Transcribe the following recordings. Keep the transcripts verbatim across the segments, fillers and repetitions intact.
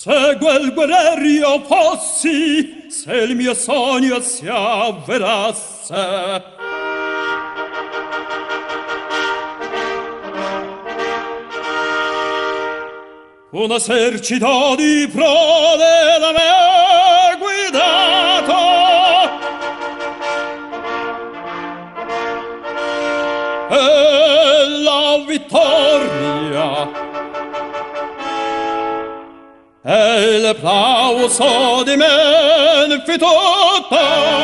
Se quel guerriero fossi, se il mio sogno si avverasse. Un esercito di prode da me guidato, e la vittoria e l'applauso di me fi tutta.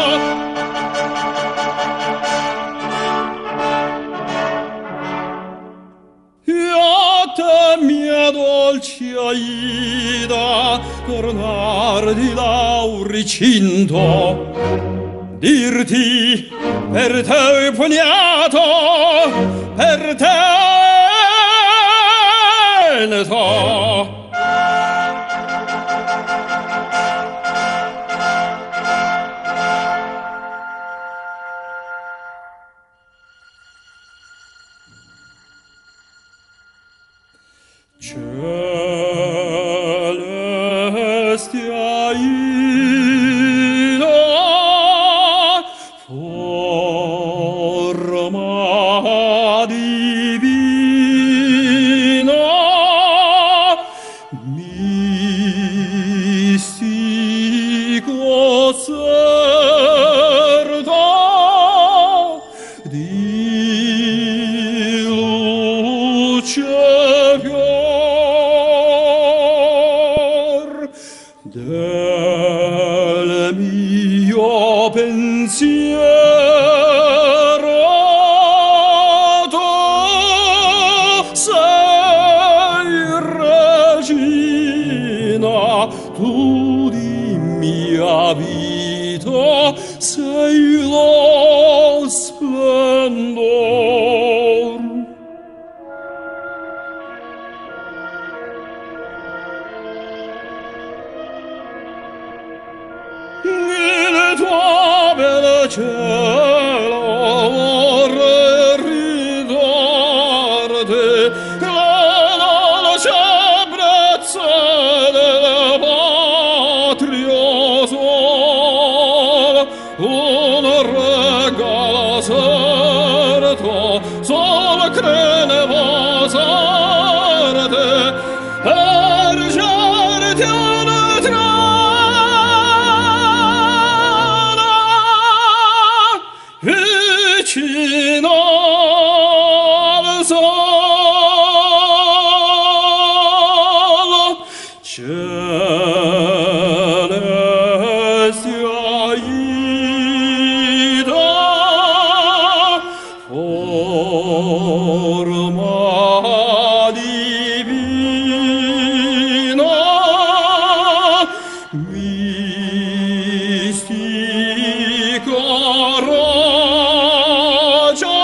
Iate mia dolce Aida, tornar di Lauricinto, dirti per te pugnato, per te ne so. Celeste Aida, forma divina, mistico certo di luce del mio pensiero, tu sei regina, tu di mia vita sei lo splendor. Il tuo bel cielo vorrei ridarti la dolce brezza del patrio sol, un regalo certo, sol che ne posarte, ergerti una trana vicino al sol. Celeste Aida, forma divina, mistica ragia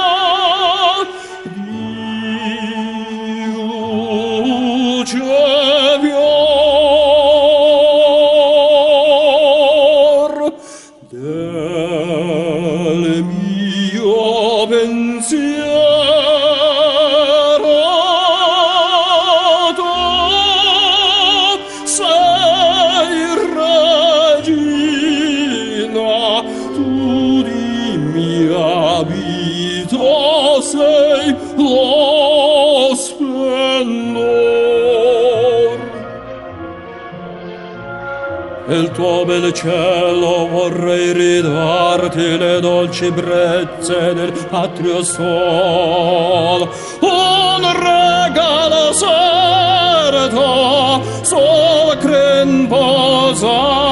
di luce fior del mio pensiero, tu sei regina, tu di mia vita sei lo splendor. Il tuo bel cielo vorrei ridarti le dolci brezze del patrio sol, un regalo certo, sol che in posa